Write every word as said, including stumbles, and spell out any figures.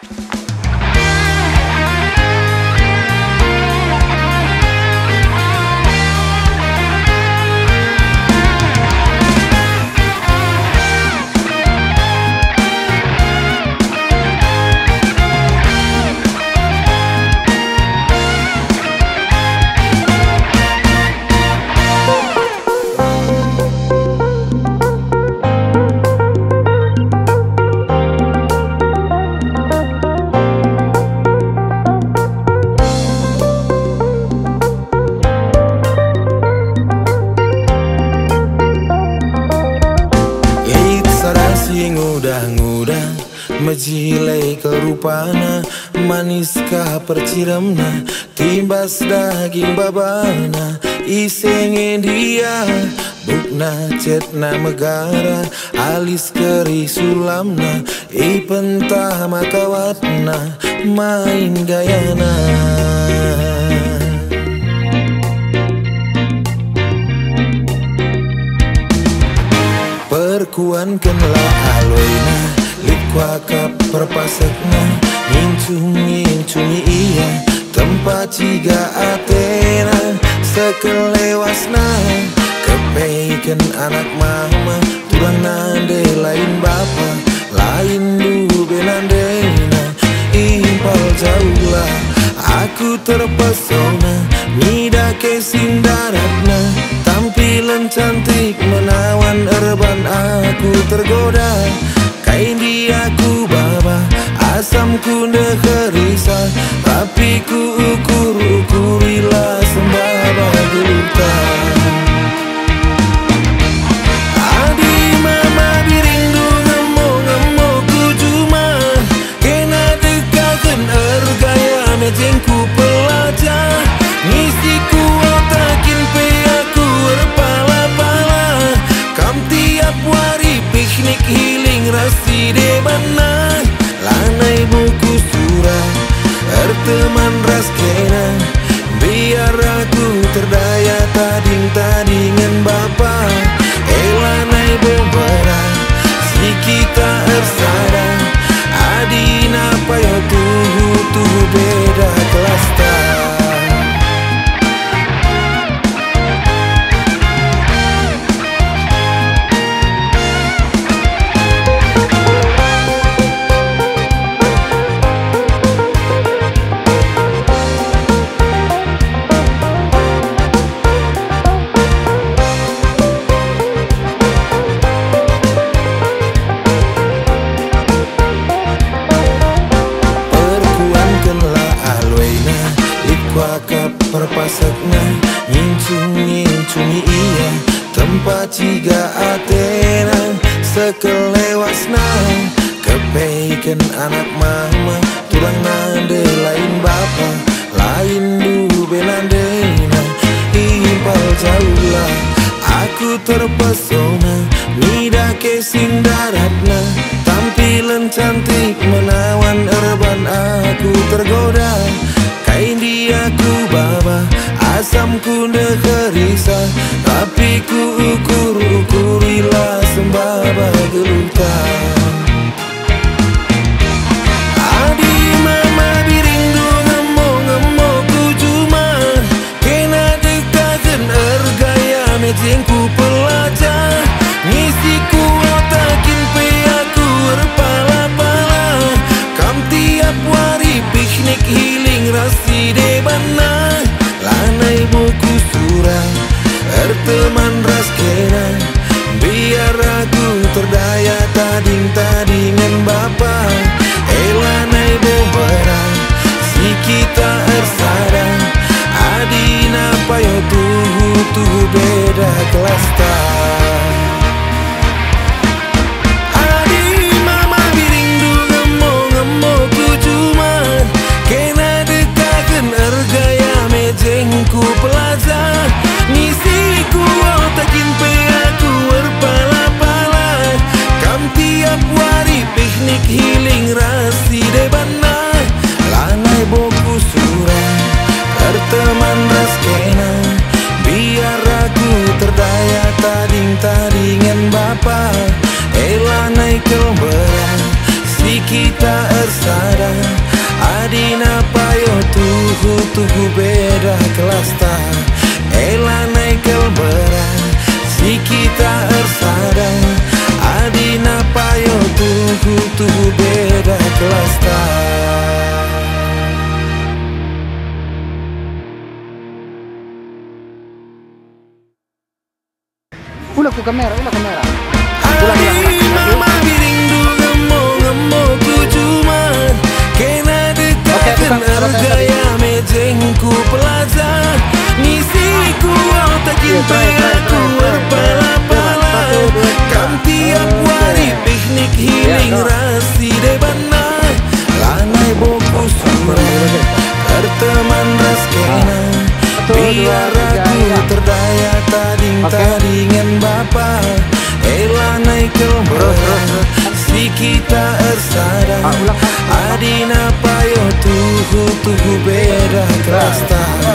Ngudah-ngudah mejilai kerupana, maniskah perciramna, timbas daging babana, isenge dia bukna cetna megara, alis keri sulamna, i pentah makawatna, main gayana. Perkuan kenlah aloina, likwa kap perpasekna, ngincung-ngincungi iya, tempat ciga Athena, sekelewasna, kepeiken anak mama, turang nande lain bapa, lain dube nandena, impal jauhlah, aku terpesona, midake sindaratna, tampilan cantik menawan erban aku tergoda, kain diaku baba, asamku negerisa, tapi ku ukur-ukurilah sembaba gelutan. Adi mama birindu ngemo-ngemo ku cuma, kena dekakan ergaya mejengku pelajah, ngisiku otakin pe aku erpala-pala, kam tiap wari piknik healing rasi de mana, lanai buku surat erteman raskena, biar aku terdaya tading-tadingan bapa, elanai bobera si kita ersada, adina payo tuhu-tuhu beda kelas tak. Perpasakna, ngincung-ngincungi iya, tempat ciga Athena, sekelewasna, kepeiken anak mama, turang nande lain bapa, lain dube nandena, impal jauhlah, aku terpesona, midake sindaratna, tampilan cantik menawan erban aku tergoda, kain diaku baba, asamku negerisa, tapi ku ukur-ukurilah sembaba gelutan. Adi mama birindu ngemo-ngemo ku cuma, kena dekakan ergaya mejengku pelajah, ngisiku otakin pe aku erpala-pala, kam tiap wari piknik healing rasi de bana, lanai buku surat erteman raskena, biar aku terdaya tading-tadingan bapa, elanai bobera si kita ersada, adina payo tuhu-tuhu beda kelas tak. Ku pelajah, ngisiku otakin pe aku erpala-pala, kam tiap wari piknik healing rasi de bana, lanai boku surat erteman raskena, biar aku terdaya tading-tadingan bapa, elanai kelbera si kita ersada adina payo tuhu tuhu beda kelas ta ela naikel berah si kita ersada adina payo tuhu tuhu beda kelas ta. Ulah ku kamera, ulah kamera. Adi mama birindu ngemo ngemo ku cuman kena detakan hargaya mejengku pelaza ngisiku otakin aku berpala-pala kam tiap hari piknik healing rasi debana lanai boku surah berteman raskena biar aku terdaya tading-tadingan bapa ela naikel berah si kita ersada adina payo tuhu tuhu beda kelas ta